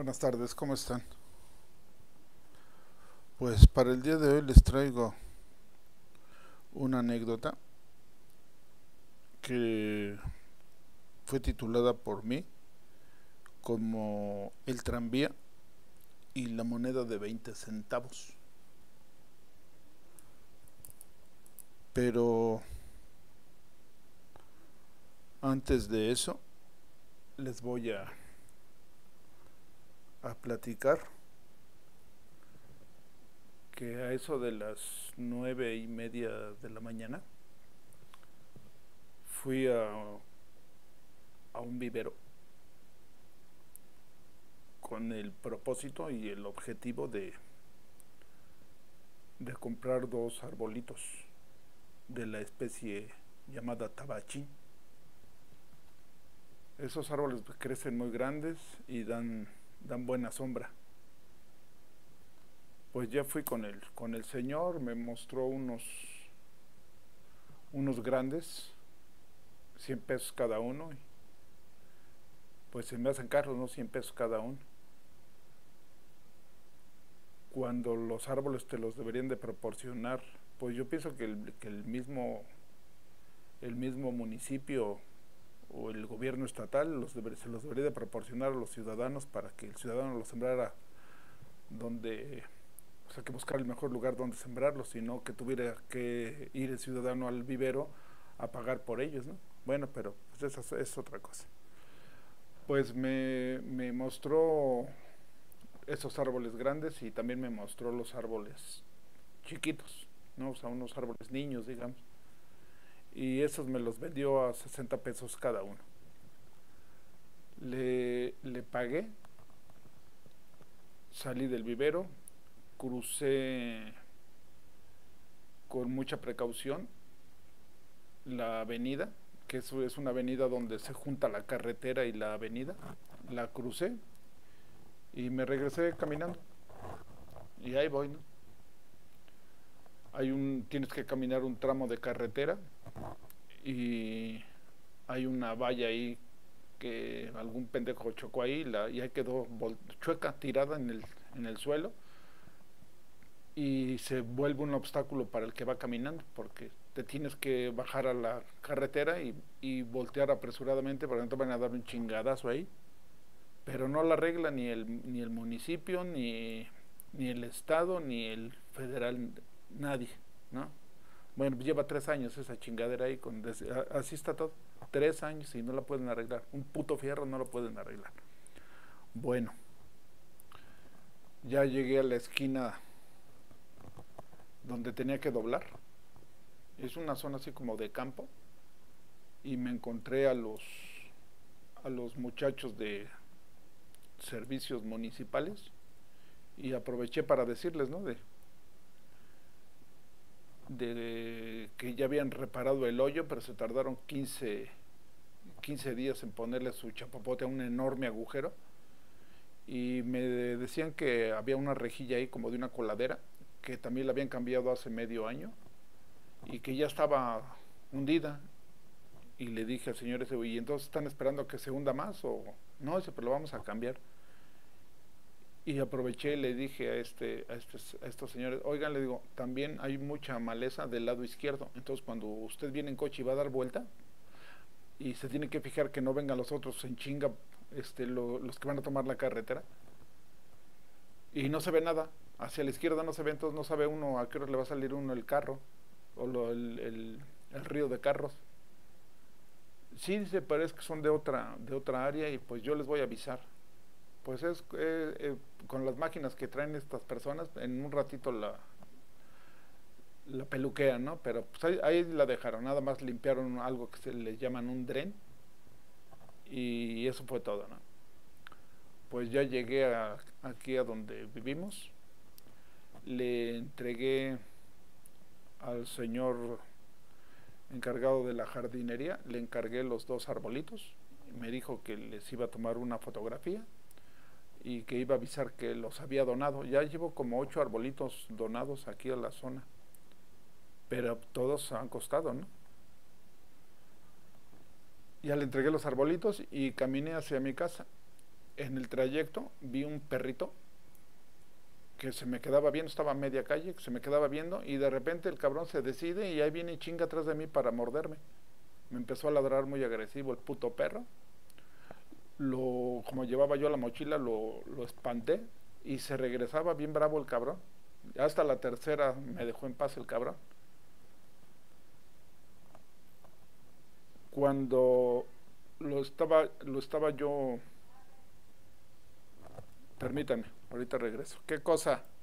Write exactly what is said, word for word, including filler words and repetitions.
Buenas tardes, ¿cómo están? Pues para el día de hoy les traigo una anécdota que fue titulada por mí como el tranvía y la moneda de veinte centavos. Pero antes de eso les voy a, a platicar que a eso de las nueve y media de la mañana fui a, a un vivero con el propósito y el objetivo de, de comprar dos arbolitos de la especie llamada tabachín. Esos árboles crecen muy grandes y dan, dan buena sombra. Pues ya fui con el, con el señor, me mostró unos, unos grandes, cien pesos cada uno. Y pues se me hacen caros, ¿no? cien pesos cada uno. Cuando los árboles te los deberían de proporcionar, pues yo pienso que el, que el mismo, el mismo municipio o el gobierno estatal los deber, se los debería de proporcionar a los ciudadanos para que el ciudadano los sembrara donde, o sea, que buscar el mejor lugar donde sembrarlos, sino que tuviera que ir el ciudadano al vivero a pagar por ellos, ¿no? Bueno, pero pues esa es otra cosa. Pues me, me mostró esos árboles grandes y también me mostró los árboles chiquitos, ¿no? O sea, unos árboles niños, digamos. Y esos me los vendió a sesenta pesos cada uno. Le, le pagué, salí del vivero, crucé con mucha precaución la avenida, que es, es una avenida donde se junta la carretera y la avenida. La crucé y me regresé caminando. Y ahí voy, ¿no? Hay un, tienes que caminar un tramo de carretera y hay una valla ahí que algún pendejo chocó ahí la, y ahí quedó chueca, tirada en el, en el suelo, y se vuelve un obstáculo para el que va caminando porque te tienes que bajar a la carretera y, y voltear apresuradamente para que no te van a dar un chingadazo ahí, pero no la arregla ni el, ni el municipio, ni, ni el estado, ni el federal, nadie, ¿no? Bueno, lleva tres años esa chingadera ahí, con, así está todo, tres años y no la pueden arreglar, un puto fierro no lo pueden arreglar. Bueno, ya llegué a la esquina donde tenía que doblar, es una zona así como de campo, y me encontré a los, a los muchachos de servicios municipales y aproveché para decirles, ¿no? De, de que ya habían reparado el hoyo, pero se tardaron quince, quince días en ponerle su chapapote a un enorme agujero, y me decían que había una rejilla ahí como de una coladera que también la habían cambiado hace medio año y que ya estaba hundida. Y le dije al señor ese, ¿y entonces están esperando a que se hunda más? O no, dice, pero lo vamos a cambiar. Y aproveché y le dije a, este, a, estos, a estos señores, oigan, le digo, también hay mucha maleza del lado izquierdo, entonces cuando usted viene en coche y va a dar vuelta, y se tiene que fijar que no vengan los otros en chinga, este, lo, los que van a tomar la carretera, y no se ve nada, hacia la izquierda no se ve, entonces no sabe uno a qué hora le va a salir uno el carro, o lo, el, el, el río de carros. Sí, dice, parece que son de otra, de otra área y pues yo les voy a avisar. Pues es eh, eh, con las máquinas que traen estas personas, en un ratito la, la peluquean, ¿no? Pero pues ahí, ahí la dejaron, nada más limpiaron algo que se le llaman un dren y eso fue todo, ¿no? Pues ya llegué a, aquí a donde vivimos, le entregué al señor encargado de la jardinería, le encargué los dos arbolitos, me dijo que les iba a tomar una fotografía y que iba a avisar que los había donado. Ya llevo como ocho arbolitos donados aquí a la zona, pero todos han costado, ¿no? Ya le entregué los arbolitos y caminé hacia mi casa. en el trayecto vi un perrito que se me quedaba viendo, estaba a media calle, que se me quedaba viendo, y de repente el cabrón se decide y ahí viene y chinga atrás de mí para morderme. Me empezó a ladrar muy agresivo el puto perro. Lo, como llevaba yo la mochila, lo, lo espanté y se regresaba bien bravo el cabrón. Hasta la tercera me dejó en paz el cabrón. Cuando lo estaba, lo estaba yo... Permítame, ahorita regreso. ¿Qué cosa?